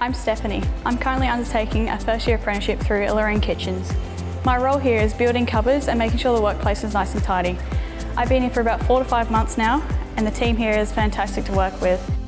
I'm Stephanie. I'm currently undertaking a first-year apprenticeship through Alluring Kitchens. My role here is building cupboards and making sure the workplace is nice and tidy. I've been here for about 4 to 5 months now, and the team here is fantastic to work with.